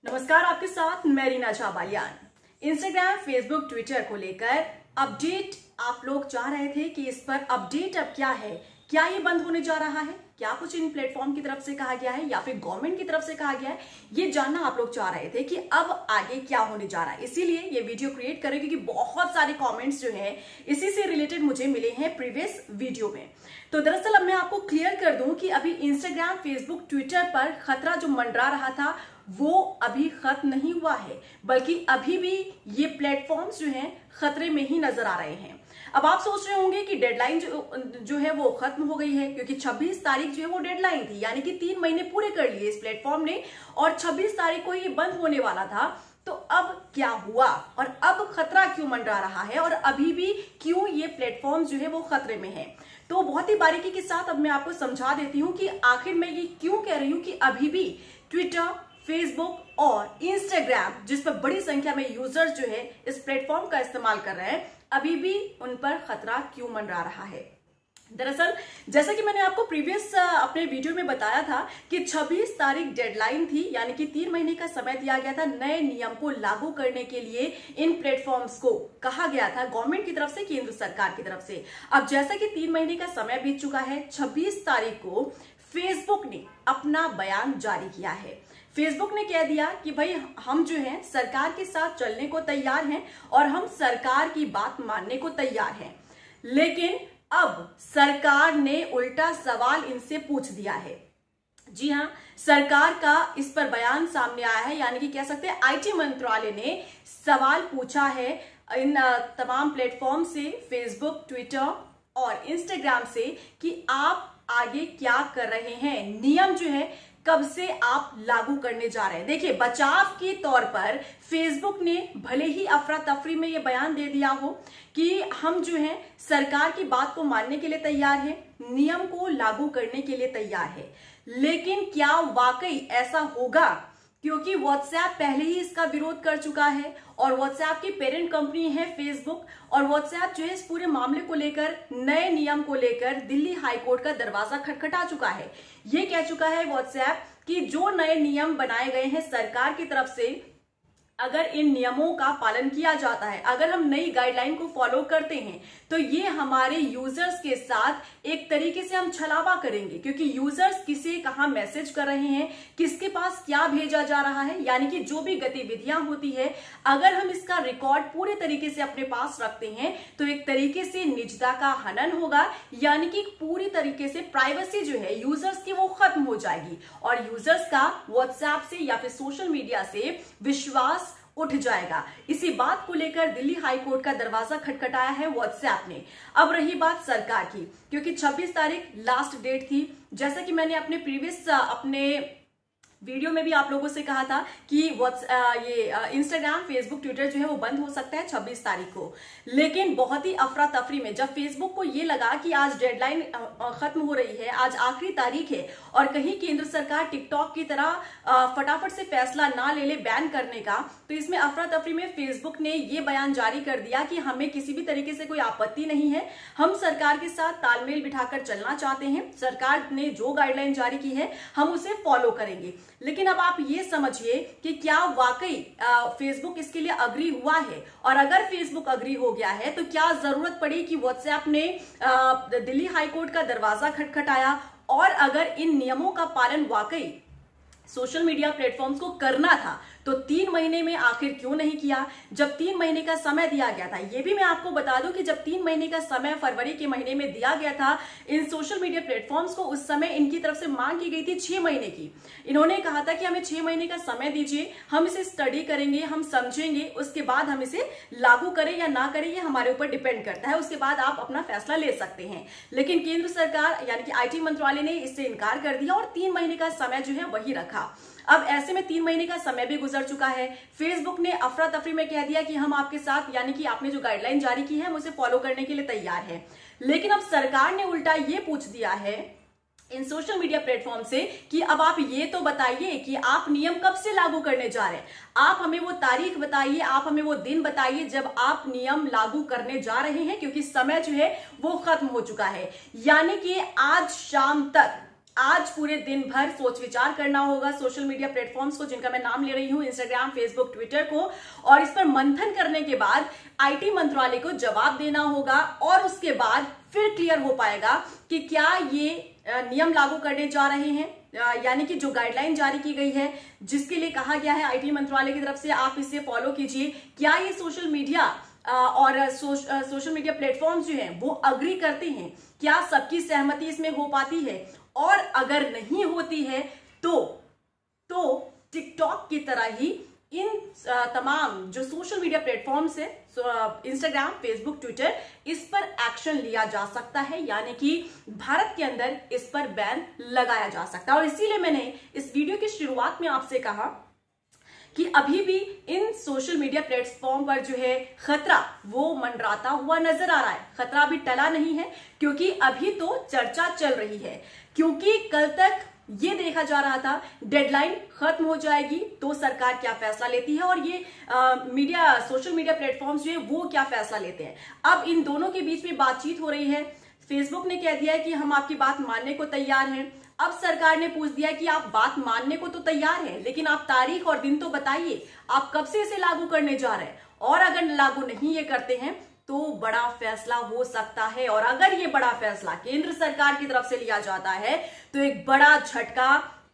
नमस्कार, आपके साथ मैं Reena Jha Baliyan. Instagram, Facebook, Twitter को लेकर अपडेट आप लोग चाह रहे थे कि इस पर अपडेट अब क्या है, क्या ये बंद होने जा रहा है, क्या कुछ इन प्लेटफॉर्म की तरफ से कहा गया है या फिर गवर्नमेंट की तरफ से कहा गया है, ये जानना आप लोग चाह रहे थे कि अब आगे क्या होने जा रहा है। इसीलिए ये वीडियो क्रिएट करें क्योंकि बहुत सारे कमेंट्स जो हैं इसी से रिलेटेड मुझे मिले हैं प्रीवियस वीडियो में। तो दरअसल अब मैं आपको क्लियर कर दूं कि अभी इंस्टाग्राम, फेसबुक, ट्विटर पर खतरा जो मंडरा रहा था वो अभी खत्म नहीं हुआ है, बल्कि अभी भी ये प्लेटफॉर्म्स जो हैं खतरे में ही नजर आ रहे हैं। अब आप सोच रहे होंगे कि डेडलाइन जो है वो खत्म हो गई है, क्योंकि 26 तारीख जो है वो डेडलाइन थी, यानी कि 3 महीने पूरे कर लिए इस प्लेटफॉर्म ने और 26 तारीख को ये बंद होने वाला था। तो अब क्या हुआ और अब खतरा क्यों मंडरा रहा है और अभी भी क्यों ये प्लेटफॉर्म जो है वो खतरे में है, तो बहुत ही बारीकी के साथ अब मैं आपको समझा देती हूं कि आखिर मैं ये क्यों कह रही हूं कि अभी भी ट्विटर, फेसबुक और इंस्टाग्राम, जिस पर बड़ी संख्या में यूजर्स जो है इस प्लेटफॉर्म का इस्तेमाल कर रहे हैं, अभी भी उन पर खतरा क्यों मंडरा रहा है। दरअसल जैसा कि मैंने आपको प्रीवियस अपने वीडियो में बताया था कि 26 तारीख डेडलाइन थी, यानी कि 3 महीने का समय दिया गया था नए नियम को लागू करने के लिए। इन प्लेटफॉर्म्स को कहा गया था गवर्नमेंट की तरफ से, केंद्र सरकार की तरफ से। अब जैसा कि 3 महीने का समय बीत चुका है, 26 तारीख को फेसबुक ने अपना बयान जारी किया है। फेसबुक ने कह दिया कि भाई हम जो है सरकार के साथ चलने को तैयार हैं और हम सरकार की बात मानने को तैयार हैं, लेकिन अब सरकार ने उल्टा सवाल इनसे पूछ दिया है। जी हां, सरकार का इस पर बयान सामने आया है, यानी कि कह सकते हैं आईटी मंत्रालय ने सवाल पूछा है इन तमाम प्लेटफॉर्म से, फेसबुक, ट्विटर और इंस्टाग्राम से, कि आप आगे क्या कर रहे हैं, नियम जो है कब से आप लागू करने जा रहे हैं। देखिए, बचाव के तौर पर फेसबुक ने भले ही अफरा तफरी में ये बयान दे दिया हो कि हम जो है सरकार की बात को मानने के लिए तैयार हैं, नियम को लागू करने के लिए तैयार है, लेकिन क्या वाकई ऐसा होगा? क्योंकि व्हाट्सएप पहले ही इसका विरोध कर चुका है और व्हाट्सएप की पेरेंट कंपनी है फेसबुक, और व्हाट्सएप जो है इस पूरे मामले को लेकर, नए नियम को लेकर दिल्ली हाईकोर्ट का दरवाजा खटखटा चुका है। ये कह चुका है व्हाट्सएप कि जो नए नियम बनाए गए हैं सरकार की तरफ से, अगर इन नियमों का पालन किया जाता है, अगर हम नई गाइडलाइन को फॉलो करते हैं, तो ये हमारे यूजर्स के साथ एक तरीके से हम छलावा करेंगे, क्योंकि यूजर्स किसे कहां मैसेज कर रहे हैं, किसके पास क्या भेजा जा रहा है, यानी कि जो भी गतिविधियां होती है, अगर हम इसका रिकॉर्ड पूरे तरीके से अपने पास रखते हैं तो एक तरीके से निजता का हनन होगा, यानी कि पूरी तरीके से प्राइवेसी जो है यूजर्स की वो खत्म हो जाएगी और यूजर्स का व्हाट्सएप से या फिर सोशल मीडिया से विश्वास उठ जाएगा। इसी बात को लेकर दिल्ली हाईकोर्ट का दरवाजा खटखटाया है व्हाट्सएप ने। अब रही बात सरकार की, क्योंकि 26 तारीख लास्ट डेट थी, जैसा कि मैंने अपने प्रीवियस अपने वीडियो में भी आप लोगों से कहा था कि इंस्टाग्राम, फेसबुक, ट्विटर जो है वो बंद हो सकता है 26 तारीख को। लेकिन बहुत ही अफरा तफरी में जब फेसबुक को ये लगा कि आज डेडलाइन खत्म हो रही है, आज आखिरी तारीख है और कहीं केंद्र सरकार टिकटॉक की तरह फटाफट से फैसला ना ले ले बैन करने का, तो इसमें अफरा तफरी में फेसबुक ने ये बयान जारी कर दिया कि हमें किसी भी तरीके से कोई आपत्ति नहीं है, हम सरकार के साथ तालमेल बिठाकर चलना चाहते हैं, सरकार ने जो गाइडलाइन जारी की है हम उसे फॉलो करेंगे। लेकिन अब आप ये समझिए कि क्या वाकई फेसबुक इसके लिए अग्री हुआ है, और अगर फेसबुक अग्री हो गया है तो क्या जरूरत पड़ी कि व्हाट्सएप ने दिल्ली हाईकोर्ट का दरवाजा खटखटाया, और अगर इन नियमों का पालन वाकई सोशल मीडिया प्लेटफॉर्म्स को करना था तो 3 महीने में आखिर क्यों नहीं किया, जब 3 महीने का समय दिया गया था। ये भी मैं आपको बता दूं कि जब 3 महीने का समय फरवरी के महीने में दिया गया था इन सोशल मीडिया प्लेटफॉर्म्स को, उस समय इनकी तरफ से मांग की गई थी 6 महीने की। इन्होंने कहा था कि हमें 6 महीने का समय दीजिए, हम इसे स्टडी करेंगे, हम समझेंगे, उसके बाद हम इसे लागू करें या ना करें ये हमारे ऊपर डिपेंड करता है, उसके बाद आप अपना फैसला ले सकते हैं। लेकिन केंद्र सरकार यानी कि आईटी मंत्रालय ने इससे इनकार कर दिया और 3 महीने का समय जो है वही रखा। अब ऐसे में 3 महीने का समय भी गुजर चुका है। फेसबुक ने अफरा तफरी में कह दिया कि हम आपके साथ, यानी कि आपने जो गाइडलाइन जारी की है हम उसे फॉलो करने के लिए तैयार हैं। लेकिन अब सरकार ने उल्टा ये पूछ दिया है इन सोशल मीडिया प्लेटफॉर्म से कि अब आप ये तो बताइए कि आप नियम कब से लागू करने जा रहे हैं, आप हमें वो तारीख बताइए, आप हमें वो दिन बताइए जब आप नियम लागू करने जा रहे हैं, क्योंकि समय जो है वो खत्म हो चुका है। यानी कि आज शाम तक आज पूरे दिन भर सोच विचार करना होगा सोशल मीडिया प्लेटफॉर्म्स को, जिनका मैं नाम ले रही हूं, इंस्टाग्राम, फेसबुक, ट्विटर को, और इस पर मंथन करने के बाद आईटी मंत्रालय को जवाब देना होगा और उसके बाद फिर क्लियर हो पाएगा कि क्या ये नियम लागू करने जा रहे हैं, यानी कि जो गाइडलाइन जारी की गई है जिसके लिए कहा गया है आईटी मंत्रालय की तरफ से आप इसे फॉलो कीजिए, क्या ये सोशल मीडिया और सोशल मीडिया प्लेटफॉर्म्स जो हैं वो अग्री करते हैं, क्या सबकी सहमति इसमें हो पाती है, और अगर नहीं होती है तो टिकटॉक की तरह ही इन तमाम जो सोशल मीडिया प्लेटफॉर्म्स है, इंस्टाग्राम, फेसबुक, ट्विटर, इस पर एक्शन लिया जा सकता है, यानी कि भारत के अंदर इस पर बैन लगाया जा सकता है। और इसीलिए मैंने इस वीडियो की शुरुआत में आपसे कहा कि अभी भी इन सोशल मीडिया प्लेटफॉर्म पर जो है खतरा वो मंडराता हुआ नजर आ रहा है। खतरा अभी टला नहीं है, क्योंकि अभी तो चर्चा चल रही है, क्योंकि कल तक ये देखा जा रहा था डेडलाइन खत्म हो जाएगी तो सरकार क्या फैसला लेती है और ये सोशल मीडिया प्लेटफॉर्म्स जो है वो क्या फैसला लेते हैं। अब इन दोनों के बीच में बातचीत हो रही है। फेसबुक ने कह दिया है कि हम आपकी बात मानने को तैयार हैं। अब सरकार ने पूछ दिया कि आप बात मानने को तो तैयार हैं, लेकिन आप तारीख और दिन तो बताइए, आप कब से इसे लागू करने जा रहे हैं, और अगर लागू नहीं ये करते हैं तो बड़ा फैसला हो सकता है। और अगर ये बड़ा फैसला केंद्र सरकार की तरफ से लिया जाता है तो एक बड़ा झटका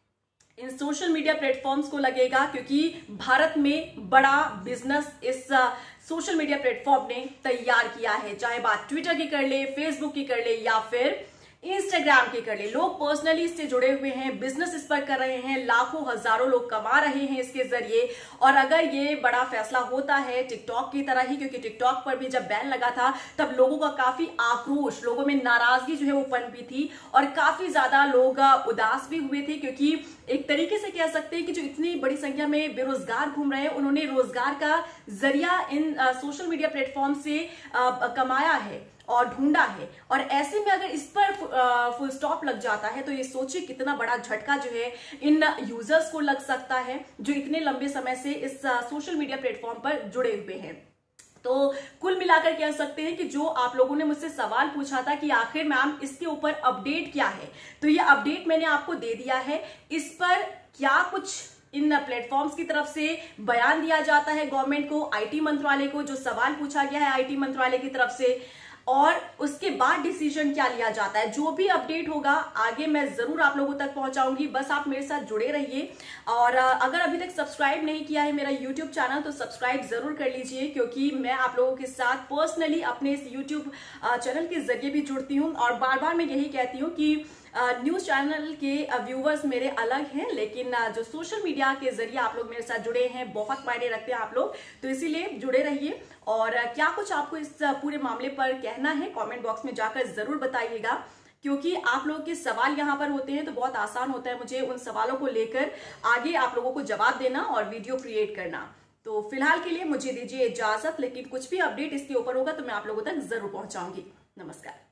इन सोशल मीडिया प्लेटफॉर्म्स को लगेगा, क्योंकि भारत में बड़ा बिजनेस इस सोशल मीडिया प्लेटफॉर्म ने तैयार किया है, चाहे बात ट्विटर की कर ले, फेसबुक की कर ले या फिर इंस्टाग्राम की कर ले। लोग पर्सनली इससे जुड़े हुए हैं, बिजनेस इस पर कर रहे हैं, लाखों हजारों लोग कमा रहे हैं इसके जरिए। और अगर ये बड़ा फैसला होता है टिकटॉक की तरह ही, क्योंकि टिकटॉक पर भी जब बैन लगा था तब लोगों का काफी आक्रोश, लोगों में नाराजगी जो है वो पनपी थी और काफी ज्यादा लोग उदास भी हुए थे, क्योंकि एक तरीके से कह सकते हैं कि जो इतनी बड़ी संख्या में बेरोजगार घूम रहे हैं उन्होंने रोजगार का जरिया इन सोशल मीडिया प्लेटफॉर्म से कमाया है और ढूंढा है। और ऐसे में अगर इस पर फुल स्टॉप लग जाता है तो ये सोचिए कितना बड़ा झटका जो है इन यूजर्स को लग सकता है जो इतने लंबे समय से इस सोशल मीडिया प्लेटफॉर्म पर जुड़े हुए हैं। तो कुल मिलाकर कह सकते हैं कि जो आप लोगों ने मुझसे सवाल पूछा था कि आखिर मैम इसके ऊपर अपडेट क्या है, तो ये अपडेट मैंने आपको दे दिया है। इस पर क्या कुछ इन प्लेटफॉर्म्स की तरफ से बयान दिया जाता है गवर्नमेंट को, आईटी मंत्रालय को, जो सवाल पूछा गया है आईटी मंत्रालय की तरफ से, और उसके बाद डिसीजन क्या लिया जाता है। जो भी अपडेट होगा आगे मैं जरूर आप लोगों तक पहुंचाऊंगी, बस आप मेरे साथ जुड़े रहिए। और अगर अभी तक सब्सक्राइब नहीं किया है मेरा यूट्यूब चैनल तो सब्सक्राइब जरूर कर लीजिए, क्योंकि मैं आप लोगों के साथ पर्सनली अपने इस यूट्यूब चैनल के जरिए भी जुड़ती हूँ। और बार बार मैं यही कहती हूँ कि न्यूज चैनल के व्यूवर्स मेरे अलग हैं, लेकिन जो सोशल मीडिया के जरिए आप लोग मेरे साथ जुड़े हैं बहुत मायने रखते हैं आप लोग, तो इसीलिए जुड़े रहिए। और क्या कुछ आपको इस पूरे मामले पर कहना है कमेंट बॉक्स में जाकर जरूर बताइएगा, क्योंकि आप लोगों के सवाल यहाँ पर होते हैं तो बहुत आसान होता है मुझे उन सवालों को लेकर आगे आप लोगों को जवाब देना और वीडियो क्रिएट करना। तो फिलहाल के लिए मुझे दीजिए इजाजत, लेकिन कुछ भी अपडेट इसके ऊपर होगा तो मैं आप लोगों तक जरूर पहुंचाऊंगी। नमस्कार।